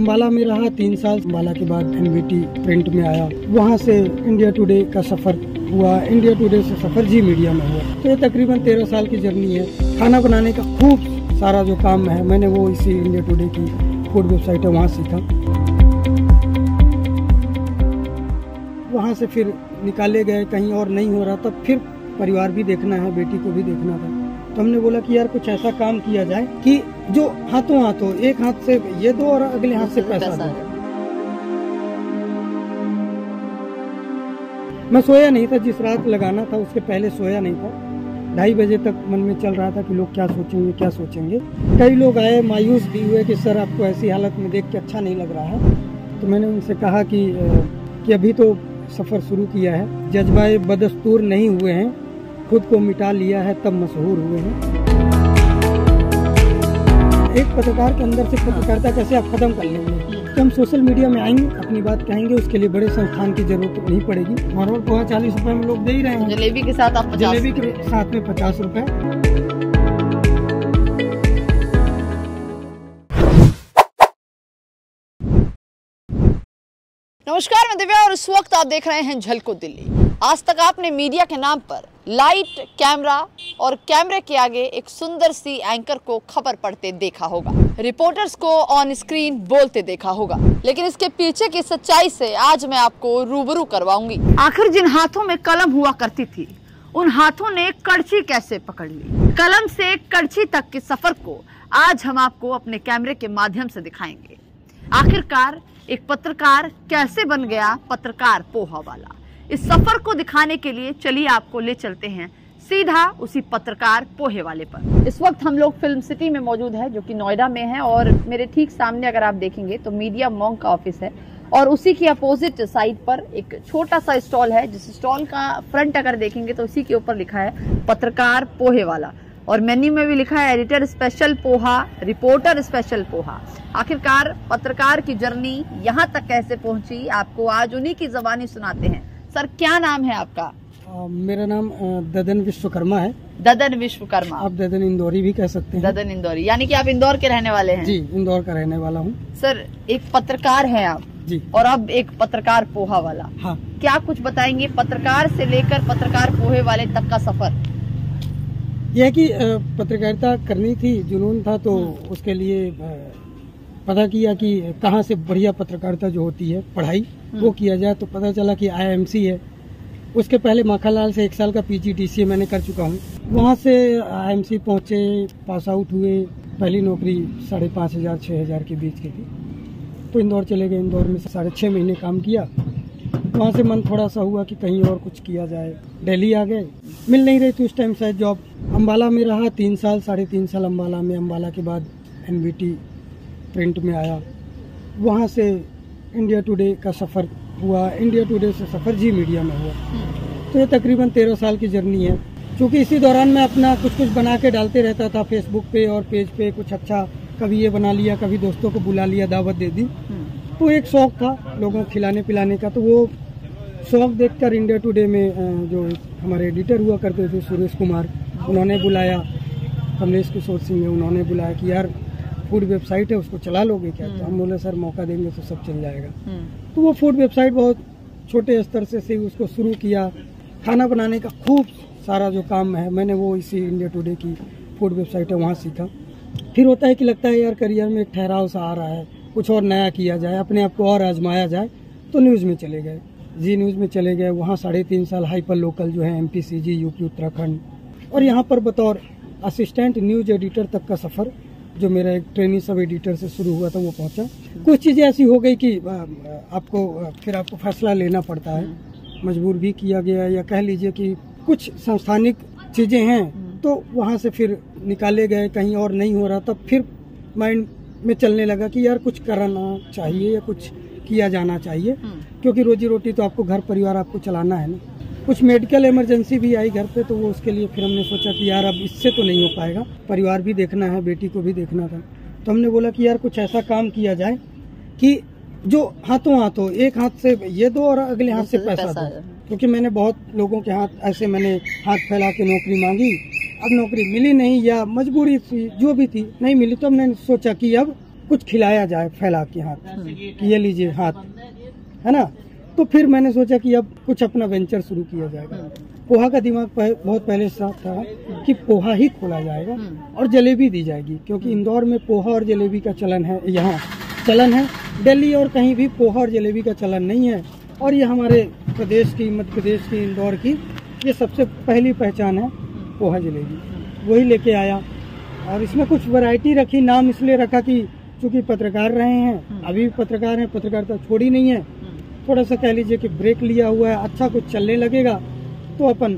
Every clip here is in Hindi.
अम्बाला में रहा 3 साल। अम्बाला के बाद NBT प्रिंट में आया, वहाँ से इंडिया टुडे का सफर हुआ, इंडिया टुडे से सफर जी मीडिया में हुआ। तो ये तकरीबन 13 साल की जर्नी है। खाना बनाने का खूब सारा जो काम है मैंने वो इसी इंडिया टुडे की फूड वेबसाइट है वहाँ सीखा। वहाँ से फिर निकाले गए, कहीं और नहीं हो रहा, तब फिर परिवार भी देखना है, बेटी को भी देखना था। तो हमने बोला कि यार कुछ ऐसा काम किया जाए कि जो हाथों हाथों, एक हाथ से ये दो और अगले हाथ से पैसा दो। मैं सोया नहीं था, जिस रात लगाना था उसके पहले सोया नहीं था। 2:30 बजे तक मन में चल रहा था कि लोग क्या सोचेंगे क्या सोचेंगे। कई लोग आए, मायूस भी हुए कि सर आपको ऐसी हालत में देख के अच्छा नहीं लग रहा है। तो मैंने उनसे कहा कि अभी तो सफर शुरू किया है, जज्बाए बदस्तूर नहीं हुए हैं, खुद को मिटा लिया है तब मशहूर हुए हैं। एक पत्रकार के अंदर से पत्रकारिता कैसे आप खत्म कर लेंगे। तो हम सोशल मीडिया में आएंगे, अपनी बात कहेंगे, उसके लिए बड़े संस्थान की जरूरत नहीं पड़ेगी। मार्बल पोहा 40 रुपए में लोग दे ही रहे हैं, जलेबी के साथ आप 50, जलेबी के साथ में 50 रुपए। नमस्कार, मैं दिव्या और इस वक्त आप देख रहे हैं झलको दिल्ली। आज तक आपने मीडिया के नाम पर लाइट, कैमरा और कैमरे के आगे एक सुंदर सी एंकर को खबर पढ़ते देखा होगा, रिपोर्टर्स को ऑन स्क्रीन बोलते देखा होगा, लेकिन इसके पीछे की सच्चाई से आज मैं आपको रूबरू करवाऊंगी। आखिर जिन हाथों में कलम हुआ करती थी, उन हाथों ने कड़छी कैसे पकड़ ली। कलम से कड़छी तक के सफर को आज हम आपको अपने कैमरे के माध्यम से दिखाएंगे। आखिरकार एक पत्रकार कैसे बन गया पत्रकार पोहा वाला। इस सफर को दिखाने के लिए चलिए आपको ले चलते हैं सीधा उसी पत्रकार पोहे वाले पर। इस वक्त हम लोग फिल्म सिटी में मौजूद है, जो कि नोएडा में है, और मेरे ठीक सामने अगर आप देखेंगे तो मीडिया मॉन्क का ऑफिस है और उसी की अपोजिट साइड पर एक छोटा सा स्टॉल है, जिस स्टॉल का फ्रंट अगर देखेंगे तो उसी के ऊपर लिखा है पत्रकार पोहे वाला, और मेन्यू में भी लिखा है editor special poha, reporter special poha. आखिरकार पत्रकार की जर्नी यहाँ तक कैसे पहुंची, आपको आज उन्हीं की ज़बानी सुनाते हैं। सर, क्या नाम है आपका? मेरा नाम ददन विश्वकर्मा है। ददन विश्वकर्मा। आप ददन इंदौरी भी कह सकते हैं। ददन इंदौरी, यानी कि आप इंदौर के रहने वाले हैं? जी, इंदौर का रहने वाला हूँ। सर, एक पत्रकार हैं आप जी, और अब एक पत्रकार पोहा वाला। हाँ। क्या कुछ बताएंगे पत्रकार से लेकर पत्रकार पोहे वाले तक का सफर? यह कि पत्रकारिता करनी थी, जुनून था, तो उसके लिए पता किया कि कहाँ से बढ़िया पत्रकारिता जो होती है, पढ़ाई वो किया जाए। तो पता चला कि IIMC है। उसके पहले माखनलाल से 1 साल का PGDCA मैंने कर चुका हूँ। वहाँ से IIMC पहुँचे, पास आउट हुए। पहली नौकरी 5,500-6,000 के बीच की थी, तो इंदौर चले गए। इंदौर में 6.5 महीने काम किया। वहाँ से मन थोड़ा सा हुआ कि कहीं और कुछ किया जाए। दिल्ली आ गए, मिल नहीं रही थी उस टाइम शायद जॉब। अम्बाला में रहा 3 साल, 3.5 साल अम्बाला में। अम्बाला के बाद NBT प्रिंट में आया, वहाँ से इंडिया टुडे का सफ़र हुआ, इंडिया टुडे से सफ़र जी मीडिया में हुआ। तो ये तकरीबन 13 साल की जर्नी है। क्योंकि इसी दौरान मैं अपना कुछ बना के डालते रहता था फेसबुक पे और पेज पे, कुछ अच्छा, कभी ये बना लिया, कभी दोस्तों को बुला लिया, दावत दे दी। तो एक शौक था लोगों को खिलाने पिलाने का। तो वो शौक देखकर इंडिया टुडे में जो हमारे एडिटर हुआ करते थे सुरेश कुमार, उन्होंने बुलाया। कमलेश किशोर सिंह, उन्होंने बुलाया कि यार फूड वेबसाइट है, उसको चला लोगे क्या? तो हम बोले सर मौका देंगे तो सब चल जाएगा। तो वो फूड वेबसाइट बहुत छोटे स्तर से उसको शुरू किया। खाना बनाने का खूब सारा जो काम है मैंने वो इसी इंडिया टुडे की फूड वेबसाइट है वहाँ सीखा। फिर होता है कि लगता है यार करियर में एक ठहराव सा आ रहा है, कुछ और नया किया जाए, अपने आप को और आजमाया जाए। तो न्यूज़ में चले गए, जी न्यूज़ में चले गए। वहाँ 3.5 साल हाइपर लोकल जो है MPCG, UP उत्तराखंड, और यहाँ पर बतौर असिस्टेंट न्यूज़ एडिटर तक का सफ़र जो मेरा एक ट्रेनिंग सब एडिटर से शुरू हुआ था वो पहुंचा। कुछ चीज़ें ऐसी हो गई कि आपको फैसला लेना पड़ता है, मजबूर भी किया गया, या कह लीजिए कि कुछ संस्थानिक चीज़ें हैं तो वहाँ से फिर निकाले गए, कहीं और नहीं हो रहा। तब फिर माइंड में चलने लगा कि यार कुछ करना चाहिए या कुछ किया जाना चाहिए, क्योंकि रोजी रोटी तो आपको, घर परिवार आपको चलाना है ना। कुछ मेडिकल इमरजेंसी भी आई घर पे, तो वो उसके लिए फिर हमने सोचा कि यार अब इससे तो नहीं हो पाएगा, परिवार भी देखना है, बेटी को भी देखना था। तो हमने बोला कि यार कुछ ऐसा काम किया जाए कि जो हाथों हाथों, एक हाथ से ये दो और अगले हाथ से पैसा दो। क्योंकि मैंने बहुत लोगों के हाथ ऐसे मैंने हाथ फैला के नौकरी मांगी, अब नौकरी मिली नहीं या मजबूरी थी, जो भी थी नहीं मिली, तो हमने सोचा कि अब कुछ खिलाया जाए फैला के हाथ कि ये लीजिए हाथ, है ना। तो फिर मैंने सोचा कि अब कुछ अपना वेंचर शुरू किया जाएगा। पोहा का दिमाग बहुत पहले से था कि पोहा ही खोला जाएगा और जलेबी दी जाएगी, क्योंकि इंदौर में पोहा और जलेबी का चलन है, यहाँ चलन है। दिल्ली और कहीं भी पोहा और जलेबी का चलन नहीं है, और ये हमारे प्रदेश की, मध्य प्रदेश की, इंदौर की ये सबसे पहली पहचान है पोहा जलेबी। वही लेके आया और इसमें कुछ वैरायटी रखी। नाम इसलिए रखा कि चूंकि पत्रकार रहे हैं, अभी भी पत्रकार हैं, पत्रकारिता छोड़ी नहीं है। थोड़ा सा कह लीजिए कि ब्रेक लिया हुआ है, अच्छा कुछ चलने लगेगा तो अपन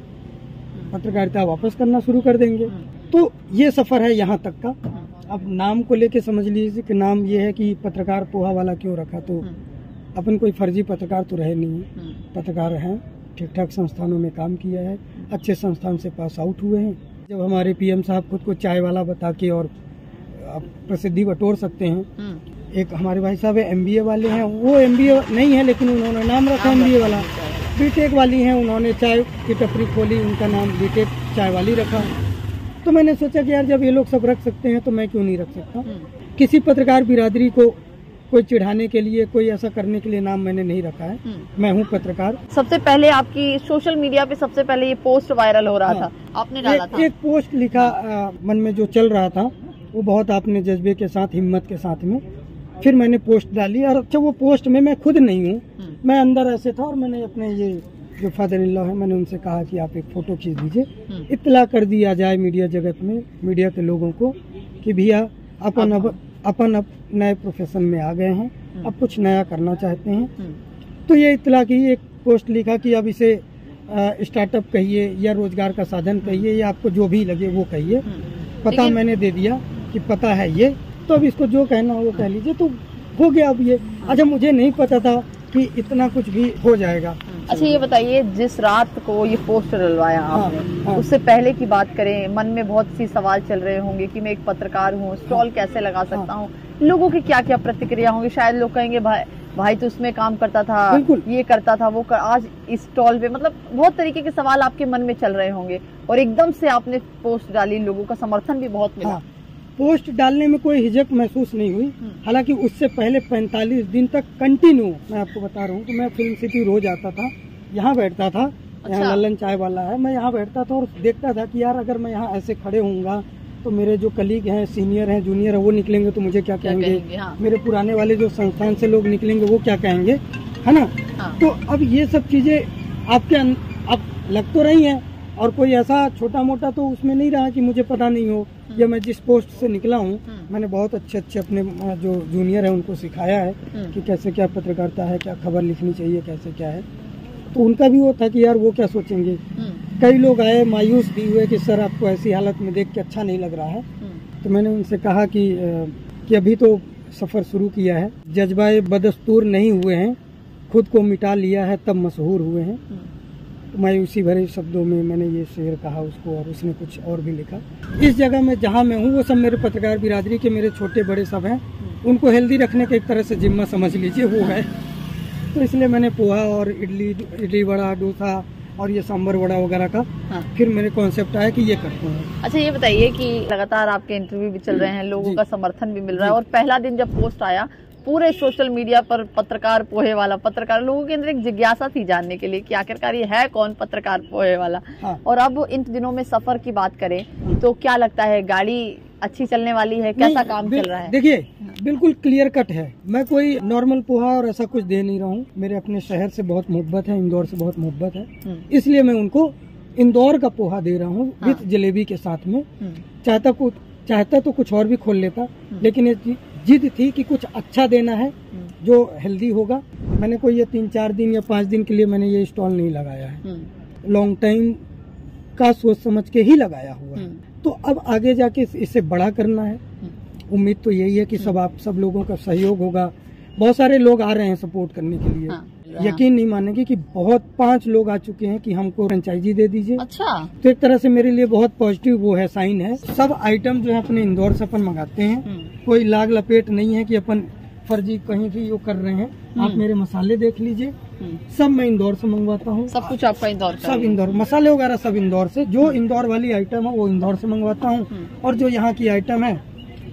पत्रकारिता वापस करना शुरू कर देंगे। तो ये सफर है यहाँ तक का। अब नाम को लेके समझ लीजिए कि नाम ये है कि पत्रकार पोहा वाला क्यों रखा, तो अपन कोई फर्जी पत्रकार तो रहे नहीं, पत्रकार हैं, ठीक ठाक संस्थानों में काम किया है, अच्छे संस्थान से पास आउट हुए हैं। जब हमारे पीएम साहब खुद को चाय वाला बता के और प्रसिद्धि बटोर सकते हैं। एक हमारे भाई साहब MBA वाले हैं, वो MBA नहीं है लेकिन उन्होंने नाम रखा MBA वाला। बीटेक वाली हैं, उन्होंने चाय की टपरी खोली, उनका नाम बीटेक चाय वाली रखा। तो मैंने सोचा कि यार जब ये लोग सब रख सकते हैं तो मैं क्यों नहीं रख सकता। किसी पत्रकार बिरादरी को कोई चिढ़ाने के लिए, कोई ऐसा करने के लिए नाम मैंने नहीं रखा है। मैं हूँ पत्रकार। सबसे पहले आपकी सोशल मीडिया पे सबसे पहले ये पोस्ट वायरल हो रहा था, आपने डाला था। एक पोस्ट लिखा मन में जो चल रहा था, वो बहुत आपने जज्बे के साथ, हिम्मत के साथ में फिर मैंने पोस्ट डाली। और अच्छा वो पोस्ट में मैं खुद नहीं हूँ, मैं अंदर ऐसे था और मैंने अपने ये जो फादर इन लॉ है, मैंने उनसे कहा कि आप एक फोटो खींच दीजिए, इत्तला कर दिया जाए मीडिया जगत में, मीडिया के लोगों को कि भैया अपन अब नए प्रोफेशन में आ गए हैं, अब कुछ नया करना चाहते हैं। तो ये इत्तला की एक पोस्ट लिखा कि अब इसे स्टार्टअप कहिए या रोजगार का साधन कहिए या आपको जो भी लगे वो कहिए। पता मैंने दे दिया कि पता है ये, तो अब इसको जो कहना हो वो कह लीजिए। तो हो गया अब ये। अच्छा मुझे नहीं पता था कि इतना कुछ भी हो जाएगा। अच्छा ये बताइए, जिस रात को ये पोस्ट डलवाया आपने, उससे पहले की बात करें, मन में बहुत सी सवाल चल रहे होंगे कि मैं एक पत्रकार हूँ, स्टॉल कैसे लगा सकता हूँ, लोगों की क्या क्या प्रतिक्रिया होंगी। शायद लोग कहेंगे भाई तो उसमें काम करता था, ये करता था, वो आज इस स्टॉल पे, मतलब बहुत तरीके के सवाल आपके मन में चल रहे होंगे। और एकदम से आपने पोस्ट डाली, लोगों का समर्थन भी बहुत मिला। पोस्ट डालने में कोई हिचक महसूस नहीं हुई। हालांकि उससे पहले 45 दिन तक कंटिन्यू, मैं आपको बता रहा हूँ कि मैं फिल्म सिटी रोज आता था, यहाँ बैठता था। यहाँ लल्लन चाय वाला है, मैं यहाँ बैठता था और देखता था कि यार अगर मैं यहाँ ऐसे खड़े होऊंगा तो मेरे जो कलीग हैं, सीनियर हैं, जूनियर हैं, वो निकलेंगे तो मुझे क्या कहेंगे, मेरे पुराने वाले जो संस्थान से लोग निकलेंगे वो क्या कहेंगे, है ना। तो अब ये सब चीजें आपके अब लग तो रही हैं, और कोई ऐसा छोटा मोटा तो उसमें नहीं रहा कि मुझे पता नहीं हो। या मैं जिस पोस्ट से निकला हूँ, मैंने बहुत अच्छे अपने जो जूनियर है उनको सिखाया है कि कैसे क्या पत्रकारिता है, क्या खबर लिखनी चाहिए, कैसे क्या है। तो उनका भी वो था कि यार वो क्या सोचेंगे। कई लोग आए मायूस भी हुए कि सर आपको ऐसी हालत में देख के अच्छा नहीं लग रहा है। तो मैंने उनसे कहा कि अभी तो सफर शुरू किया है, जज्बाए बदस्तूर नहीं हुए हैं, खुद को मिटा लिया है तब मशहूर हुए हैं। तो मायूसी भरे शब्दों में मैंने ये शेर कहा उसको, और उसने कुछ और भी लिखा। इस जगह में जहाँ मैं हूँ वो सब मेरे पत्रकार बिरादरी के, मेरे छोटे बड़े सब हैं, उनको हेल्दी रखने का एक तरह से जिम्मा समझ लीजिए वो है। तो इसलिए मैंने पोहा और इडली वड़ा, डोसा और ये सांभर वड़ा वगैरह का फिर मेरे कॉन्सेप्ट आया कि ये करते हैं। अच्छा ये बताइए कि लगातार आपके इंटरव्यू भी चल रहे हैं, लोगों का समर्थन भी मिल रहा है, और पहला दिन जब पोस्ट आया पूरे सोशल मीडिया पर पत्रकार पोहे वाला, पत्रकार, लोगों के अंदर एक जिज्ञासा थी जानने के लिए कि आखिरकार ये है कौन पत्रकार पोहे वाला। और अब इन दिनों में सफर की बात करें तो क्या लगता है, गाड़ी अच्छी चलने वाली है, कैसा काम चल रहा है? देखिए बिल्कुल क्लियर कट है, मैं कोई नॉर्मल पोहा और ऐसा कुछ दे नहीं रहा हूँ। मेरे अपने शहर से बहुत मोहब्बत है, इंदौर से बहुत मोहब्बत है, इसलिए मैं उनको इंदौर का पोहा दे रहा हूँ विद जलेबी के साथ में। चाहता तो कुछ और भी खोल लेता, लेकिन जिद थी कि कुछ अच्छा देना है जो हेल्दी होगा। मैंने कोई ये 3-4 दिन या 5 दिन के लिए मैंने ये स्टॉल नहीं लगाया है, लॉन्ग टाइम का सोच समझ के ही लगाया हुआ है। तो अब आगे जाके इसे बड़ा करना है। उम्मीद तो यही है कि सब लोगों का सहयोग होगा। बहुत सारे लोग आ रहे हैं सपोर्ट करने के लिए। यकीन नहीं मानेंगे कि बहुत 5 लोग आ चुके हैं कि हमको फ्रेंचाइजी दे दीजिए। अच्छा, तो एक तरह से मेरे लिए बहुत पॉजिटिव वो है, साइन है। सब आइटम जो है अपने इंदौर से अपन मंगाते हैं, कोई लाग लपेट नहीं है कि अपन फर्जी कहीं भी वो कर रहे हैं। आप मेरे मसाले देख लीजिए, सब मैं इंदौर से मंगवाता हूँ। सब कुछ आपका इंदौर का? सब इंदौर, मसाले वगैरह सब इंदौर से। जो इंदौर वाली आइटम है वो इंदौर से मंगवाता हूँ, और जो यहाँ की आइटम है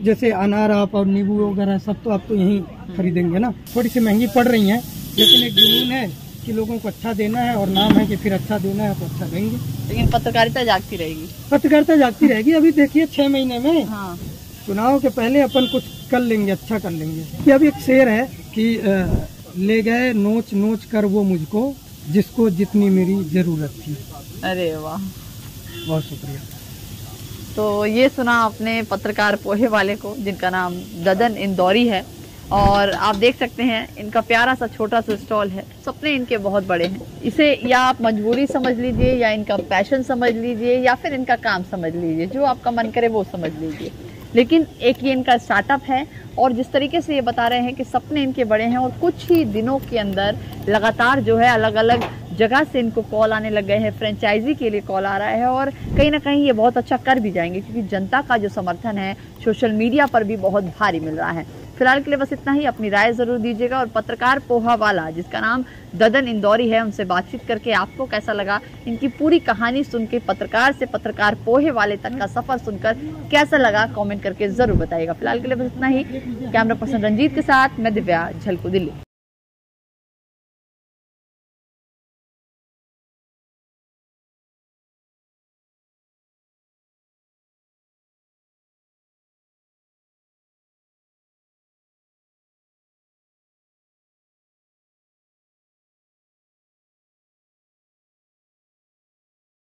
जैसे अनार आप और नींबू वगैरह सब तो आप तो यहीं खरीदेंगे ना। थोड़ी सी महंगी पड़ रही हैं, लेकिन एक जुनून है कि लोगों को अच्छा देना है और नाम है कि फिर अच्छा देना है तो अच्छा देंगे। लेकिन पत्रकारिता जागती रहेगी। पत्रकारिता जागती रहेगी। अभी देखिए 6 महीने में हाँ। चुनाव के पहले अपन कुछ कर लेंगे, अच्छा कर लेंगे। कि अभी एक शेर है कि ले गए नोच नोच कर वो मुझको, जिसको जितनी मेरी जरूरत थी। अरे वाह, बहुत शुक्रिया। तो ये सुना आपने पत्रकार पोहे वाले को, जिनका नाम ददन इंदौरी है। और आप देख सकते हैं इनका प्यारा सा छोटा सा स्टॉल है। सपने इनके बहुत बड़े हैं। इसे या आप मजबूरी समझ लीजिए, या इनका पैशन समझ लीजिए, या फिर इनका काम समझ लीजिए, जो आपका मन करे वो समझ लीजिए। लेकिन एक ये इनका स्टार्टअप है, और जिस तरीके से ये बता रहे हैं कि सपने इनके बड़े हैं, और कुछ ही दिनों के अंदर लगातार जो है अलग अलग जगह से इनको कॉल आने लग गए हैं, फ्रेंचाइजी के लिए कॉल आ रहा है, और कहीं ना कहीं ये बहुत अच्छा कर भी जाएंगे, क्योंकि जनता का जो समर्थन है सोशल मीडिया पर भी बहुत भारी मिल रहा है। फिलहाल के लिए बस इतना ही। अपनी राय जरूर दीजिएगा। और पत्रकार पोहा वाला, जिसका नाम ददन इंदौरी है, उनसे बातचीत करके आपको कैसा लगा, इनकी पूरी कहानी सुन के, पत्रकार से पत्रकार पोहे वाले तक का सफर सुनकर कैसा लगा, कमेंट करके जरूर बताइएगा। फिलहाल के लिए बस इतना ही। कैमरा पर्सन रंजीत के साथ मैं दिव्या, झलको दिल्ली।